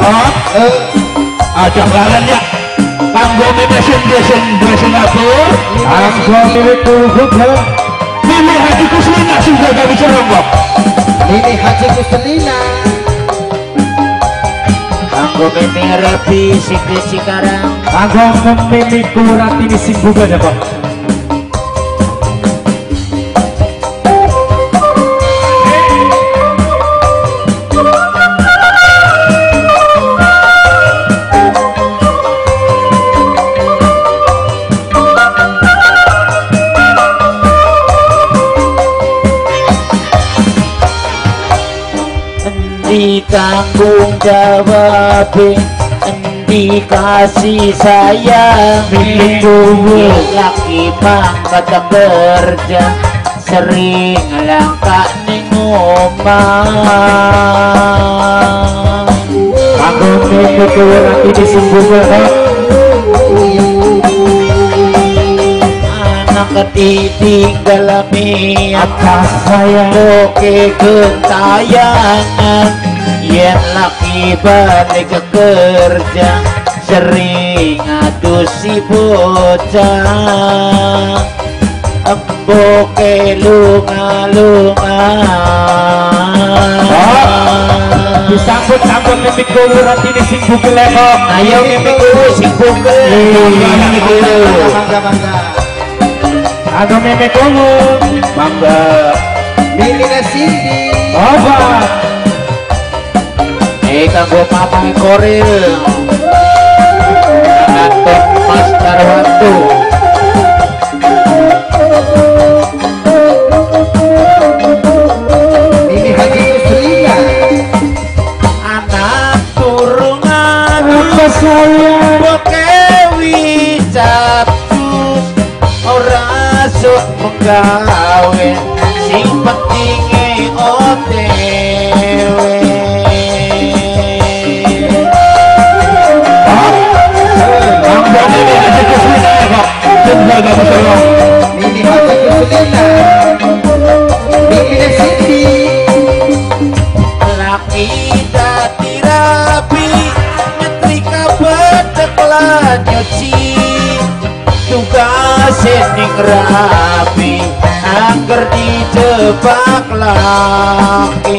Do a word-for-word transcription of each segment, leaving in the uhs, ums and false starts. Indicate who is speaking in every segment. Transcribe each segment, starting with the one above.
Speaker 1: oh eh ada balannya kanggo mesin mesin mesin aku
Speaker 2: Anggo milik Google.
Speaker 1: Mimi Haji Kuslina sudah gak bisa rombok
Speaker 3: Mimi Haji Kuslina
Speaker 4: Anggo Mimi Repi Sikri Cikarang
Speaker 2: Anggo memilih Ratini sing Google ya Pak.
Speaker 4: tanggung jawab endi kasih sayang
Speaker 2: Minggu
Speaker 4: laki mangkat kerja sering langkah ning omah
Speaker 2: aku mimpi kurang ini sembunyi
Speaker 4: anak ditinggal mi
Speaker 2: atas saya
Speaker 4: oke gentayangan yen laki balik ke kerja sering aduh si bocah emboke lunga-lunga
Speaker 2: disambut-sambut mimpi kurang ini sembunyi lekok
Speaker 4: ayo mimpi kurang sembunyi
Speaker 3: bangga-bangga
Speaker 2: aku mimpi kurang
Speaker 1: bangga
Speaker 3: Mimi Cindy
Speaker 2: obat
Speaker 4: eh kanggo mamang koril ngantuk Mas Darwanto
Speaker 3: Mimi Haji Kuslina
Speaker 4: anak turungan
Speaker 2: apa saya
Speaker 4: bokewi catus ora sok menggawe sing pentinge otewe
Speaker 3: Mimi Haji Kuslina Mimi Cindy
Speaker 4: laki dadi rapi nyetrika bedek lan nyuci tugas ning rapi angger dijebak laki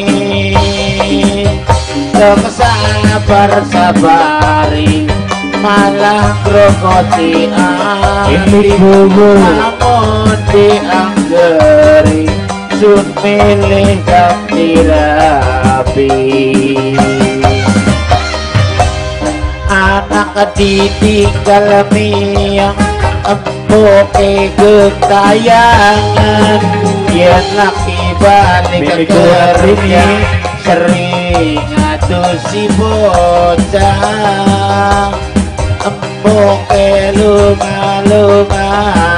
Speaker 4: sok sabar sabari malah grogoti
Speaker 2: Mimpi kurang
Speaker 4: namun dianggeri sun milih ganti rapi anak ditinggal miang emboke gentayangan yen laki balik ke kerja sering aduh si bocah emboke lunga-lunga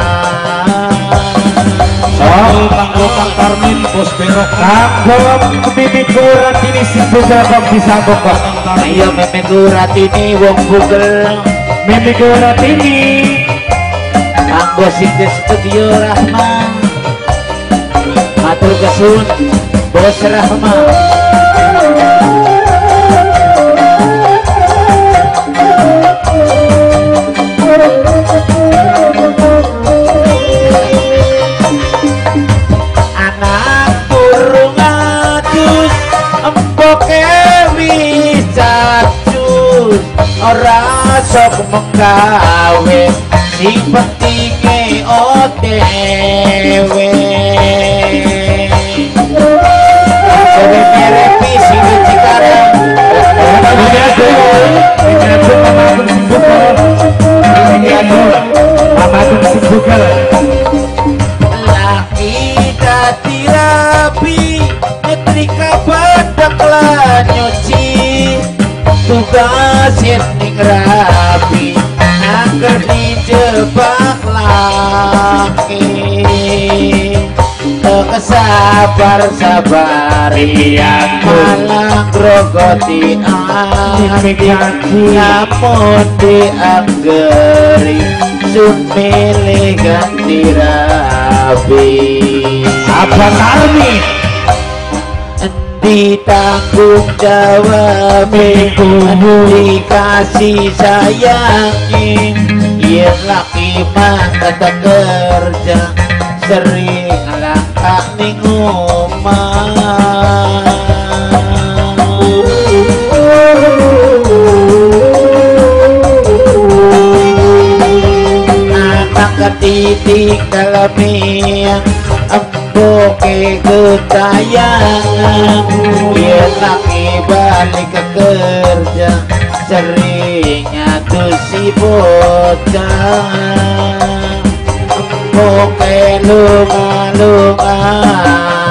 Speaker 1: oh kanggo Kang Karmin bos berok
Speaker 2: aku mimpi kurang ini sembunyi kok bisa kok
Speaker 4: ayo meme gurat ini wong Google
Speaker 2: mimpi kurang ini
Speaker 4: kanggo sing di studio Rahma matur kesun bos Rahma anak turung adus emboke wis cacus ora sok menggawe sing pentinge otewe kowe merepi sing Cikarang
Speaker 2: ini aku ini aku mama aku sembunyi ini aku mama aku sembunyi
Speaker 4: laki dadi rapi nyetrika bedek lan nyuci tugas ning rapi angger dijebak laki kesabar sabari malah grogoti namun dianggeri sun milih ganti rapi
Speaker 2: apa Karmi
Speaker 4: ditanggung jawab, dikasih sayangi. Yen laki mah kata kerja, sering langkah ning omah. Anak ketitik dalamnya emboke ketayangan. Yen laki balik ke kerja, seringnya tuh si bocah emboke lunga-lunga.